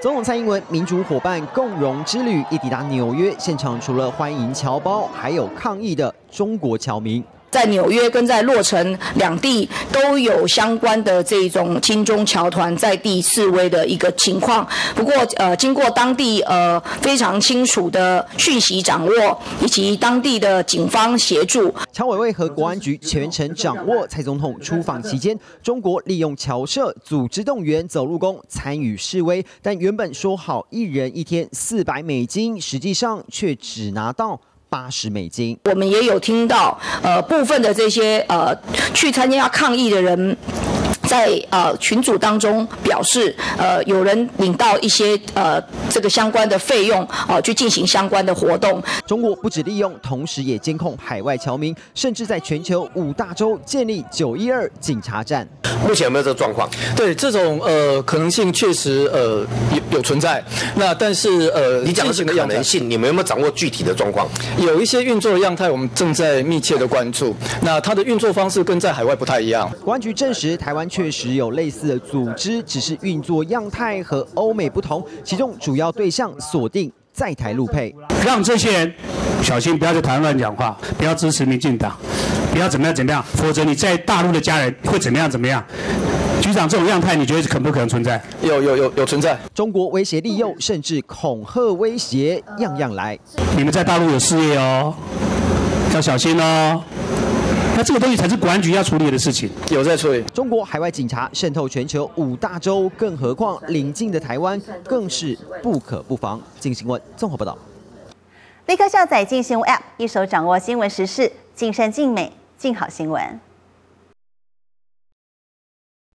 总统蔡英文民主伙伴共荣之旅一抵达纽约，现场除了欢迎侨胞，还有抗议的中国侨民。 在纽约跟在洛城两地都有相关的这种亲中侨团在地示威的一个情况。不过，经过当地非常清楚的讯息掌握，以及当地的警方协助， 侨委会和国安局全程掌握。蔡总统出访期间，中国利用侨社组织动员走路工参与示威，但原本说好1人1天$400，实际上却只拿到 $80。 我们也有听到，部分的这些去参加抗议的人，在群组当中表示，有人领到一些这个相关的费用，去进行相关的活动。 中国不只利用，同时也监控海外侨民，甚至在全球5大洲建立912警察站。 目前有没有这个状况？ 对，这种可能性确实有存在。那但是你讲的是可能性，你们有没有掌握具体的状况？ 有一些运作的样态，我们正在密切的关注。那它的运作方式跟在海外不太一样。 国安局证实，台湾确实有类似的组织，只是运作样态和欧美不同，其中主要对象锁定在台陆配， 让这些人小心，不要在台湾乱讲话，不要支持民进党，不要怎么样，否则你在大陆的家人会怎么样。 局长，这种样态你觉得可不可能存在？ 有存在。 中国威胁利诱，甚至恐吓威胁，样样来。 你们在大陆有事业哦，要小心哦。那这个东西才是国安局要处理的事情， 有在处理。 中国海外警察渗透全球5大洲，更何况邻近的台湾，更是不可不防。镜新闻综合报道。 立刻下载镜新闻 App， 一手掌握新闻时事，尽善尽美，尽好新闻。